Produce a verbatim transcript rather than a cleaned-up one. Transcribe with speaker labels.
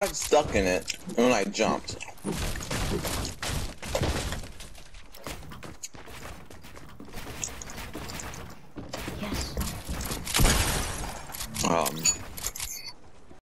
Speaker 1: got stuck in it when I jumped.
Speaker 2: Yes.
Speaker 1: Um.